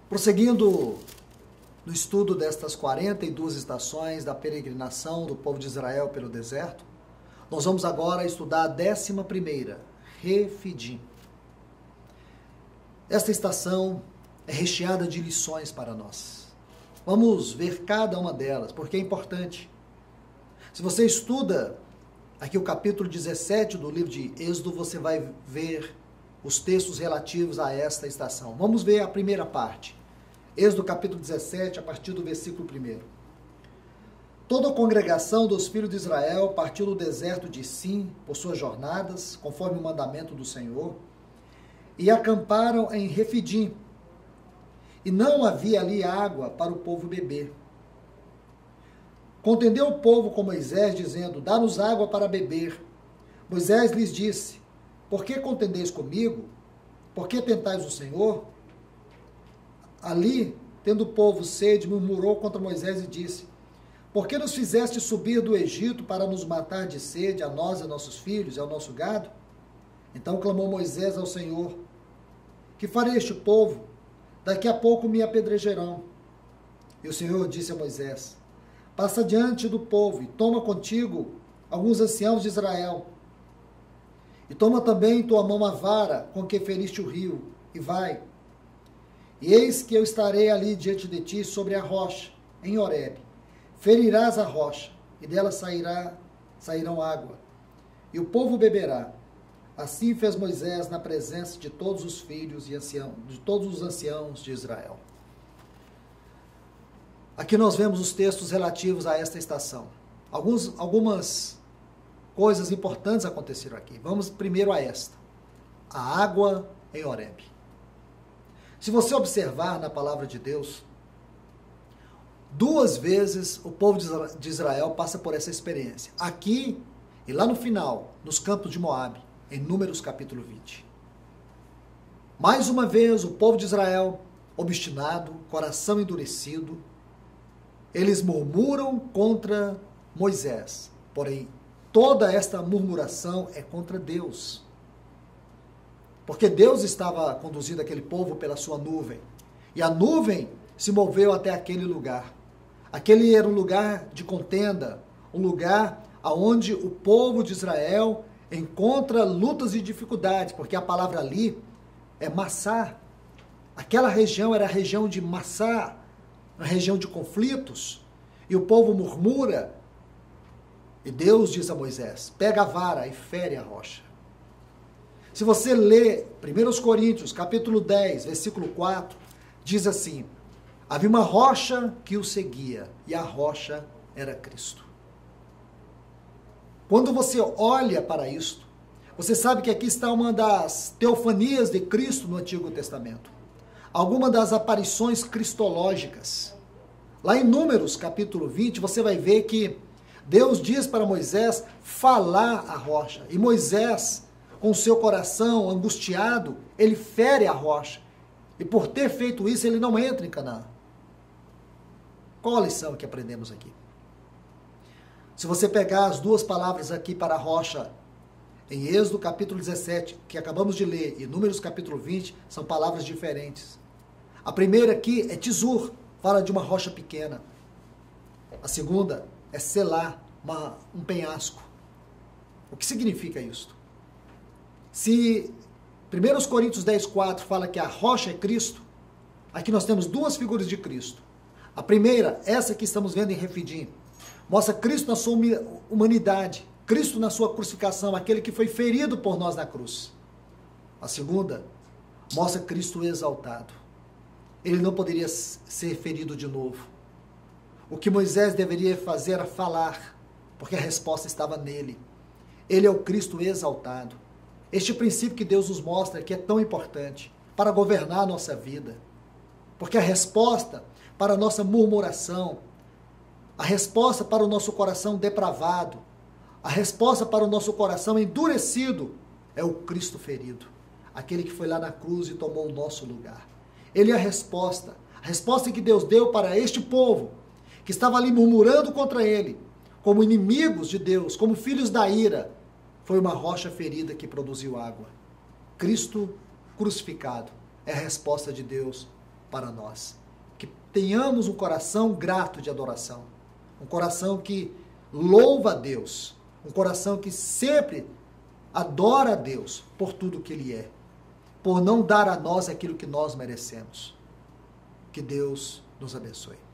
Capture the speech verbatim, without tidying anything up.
Prosseguindo no estudo destas quarenta e duas estações da peregrinação do povo de Israel pelo deserto, nós vamos agora estudar a décima primeira, Refidim. Esta estação é recheada de lições para nós. Vamos ver cada uma delas, porque é importante. Se você estuda aqui o capítulo dezessete do livro de Êxodo, você vai ver os textos relativos a esta estação. Vamos ver a primeira parte. Êxodo capítulo dezessete, a partir do versículo primeiro. Toda a congregação dos filhos de Israel partiu do deserto de Sim por suas jornadas, conforme o mandamento do Senhor, e acamparam em Refidim. E não havia ali água para o povo beber. Contendeu o povo com Moisés, dizendo: dá-nos água para beber. Moisés lhes disse: por que contendeis comigo? Por que tentais o Senhor? Ali, tendo o povo sede, murmurou contra Moisés e disse: por que nos fizeste subir do Egito para nos matar de sede, a nós, a nossos filhos e ao nosso gado? Então clamou Moisés ao Senhor: que farei este povo? Daqui a pouco me apedrejarão. E o Senhor disse a Moisés: passa diante do povo e toma contigo alguns anciãos de Israel. E toma também em tua mão a vara com que feriste o rio, e vai. E eis que eu estarei ali diante de ti sobre a rocha, em Horebe. Ferirás a rocha, e dela sairá, sairão água, e o povo beberá. Assim fez Moisés na presença de todos os filhos e anciãos, de todos os anciãos de Israel. Aqui nós vemos os textos relativos a esta estação. Alguns, algumas coisas importantes aconteceram aqui. Vamos primeiro a esta. A água em Horebe. Se você observar na palavra de Deus, duas vezes o povo de Israel passa por essa experiência. Aqui e lá no final, nos campos de Moabe, em Números capítulo vinte. Mais uma vez o povo de Israel, obstinado, coração endurecido, eles murmuram contra Moisés. Porém, toda esta murmuração é contra Deus. Porque Deus estava conduzindo aquele povo pela sua nuvem. E a nuvem se moveu até aquele lugar. Aquele era um lugar de contenda, um lugar onde o povo de Israel encontra lutas e dificuldades, porque a palavra ali é Massá. Aquela região era a região de Massá, uma região de conflitos. E o povo murmura. E Deus diz a Moisés: pega a vara e fere a rocha. Se você lê primeira Coríntios, capítulo dez, versículo quatro, diz assim: havia uma rocha que o seguia, e a rocha era Cristo. Quando você olha para isto, você sabe que aqui está uma das teofanias de Cristo no Antigo Testamento. Alguma das aparições cristológicas. Lá em Números, capítulo vinte, você vai ver que Deus diz para Moisés falar a rocha. E Moisés, com seu coração angustiado, ele fere a rocha. E por ter feito isso, ele não entra em Canaã. Qual a lição que aprendemos aqui? Se você pegar as duas palavras aqui para a rocha, em Êxodo capítulo dezessete, que acabamos de ler, e Números capítulo vinte, são palavras diferentes. A primeira aqui é Tzur, fala de uma rocha pequena. A segunda é Selá, uma, um penhasco. O que significa isso? Se primeira Coríntios dez, quatro fala que a rocha é Cristo, aqui nós temos duas figuras de Cristo. A primeira, essa que estamos vendo em Refidim, mostra Cristo na sua humanidade, Cristo na sua crucificação, aquele que foi ferido por nós na cruz. A segunda, mostra Cristo exaltado. Ele não poderia ser ferido de novo. O que Moisés deveria fazer era falar, porque a resposta estava nele. Ele é o Cristo exaltado. Este princípio que Deus nos mostra que é tão importante para governar a nossa vida. Porque a resposta para a nossa murmuração, a resposta para o nosso coração depravado, a resposta para o nosso coração endurecido é o Cristo ferido. Aquele que foi lá na cruz e tomou o nosso lugar. Ele é a resposta. A resposta que Deus deu para este povo, que estava ali murmurando contra ele, como inimigos de Deus, como filhos da ira, foi uma rocha ferida que produziu água. Cristo crucificado é a resposta de Deus para nós. Que tenhamos um coração grato de adoração, um coração que louva a Deus, um coração que sempre adora a Deus por tudo que Ele é, por não dar a nós aquilo que nós merecemos. Que Deus nos abençoe.